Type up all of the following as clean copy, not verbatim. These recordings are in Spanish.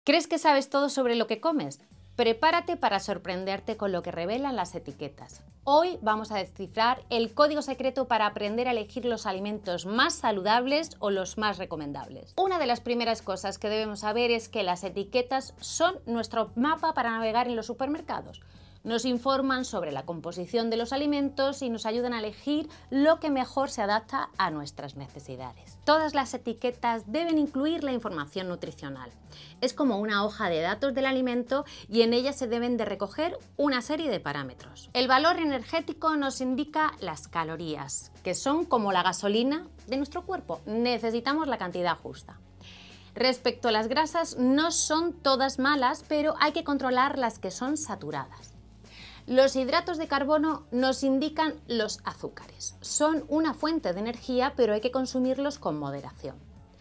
¿Crees que sabes todo sobre lo que comes? Prepárate para sorprenderte con lo que revelan las etiquetas. Hoy vamos a descifrar el código secreto para aprender a elegir los alimentos más saludables o los más recomendables. Una de las primeras cosas que debemos saber es que las etiquetas son nuestro mapa para navegar en los supermercados. Nos informan sobre la composición de los alimentos y nos ayudan a elegir lo que mejor se adapta a nuestras necesidades. Todas las etiquetas deben incluir la información nutricional. Es como una hoja de datos del alimento y en ella se deben de recoger una serie de parámetros. El valor energético nos indica las calorías, que son como la gasolina de nuestro cuerpo. Necesitamos la cantidad justa. Respecto a las grasas, no son todas malas, pero hay que controlar las que son saturadas. Los hidratos de carbono nos indican los azúcares. Son una fuente de energía, pero hay que consumirlos con moderación.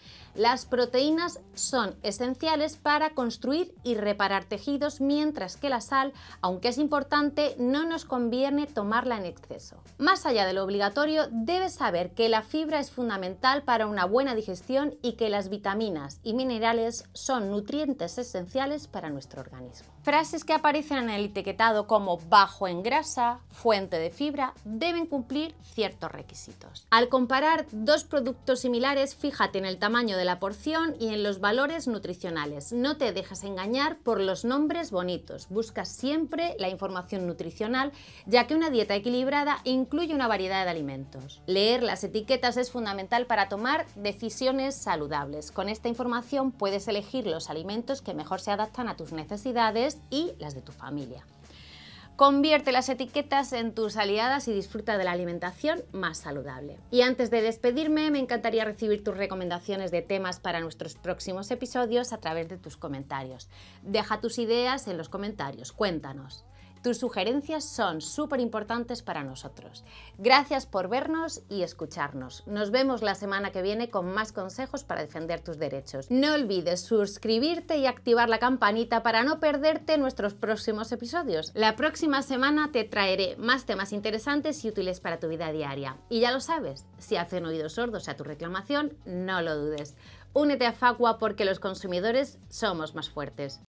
Las proteínas son esenciales para construir y reparar tejidos, mientras que la sal, aunque es importante, no nos conviene tomarla en exceso. Más allá de lo obligatorio, debes saber que la fibra es fundamental para una buena digestión y que las vitaminas y minerales son nutrientes esenciales para nuestro organismo. Frases que aparecen en el etiquetado como bajo en grasa, fuente de fibra, deben cumplir ciertos requisitos. Al comparar dos productos similares, fíjate en el tamaño de la porción y en los valores nutricionales. No te dejes engañar por los nombres bonitos. Busca siempre la información nutricional, ya que una dieta equilibrada incluye una variedad de alimentos. Leer las etiquetas es fundamental para tomar decisiones saludables. Con esta información puedes elegir los alimentos que mejor se adaptan a tus necesidades y las de tu familia. Convierte las etiquetas en tus aliadas y disfruta de la alimentación más saludable. Y antes de despedirme, me encantaría recibir tus recomendaciones de temas para nuestros próximos episodios a través de tus comentarios. Deja tus ideas en los comentarios, cuéntanos. Tus sugerencias son súper importantes para nosotros. Gracias por vernos y escucharnos. Nos vemos la semana que viene con más consejos para defender tus derechos. No olvides suscribirte y activar la campanita para no perderte nuestros próximos episodios. La próxima semana te traeré más temas interesantes y útiles para tu vida diaria. Y ya lo sabes, si hacen oídos sordos a tu reclamación, no lo dudes. Únete a Facua porque los consumidores somos más fuertes.